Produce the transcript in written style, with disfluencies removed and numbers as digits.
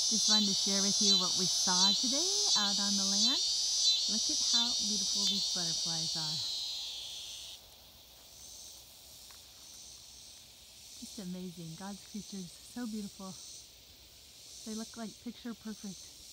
Just wanted to share with you what we saw today out on the land. Look at how beautiful these butterflies are. Just amazing. God's creatures, so beautiful. They look like picture perfect.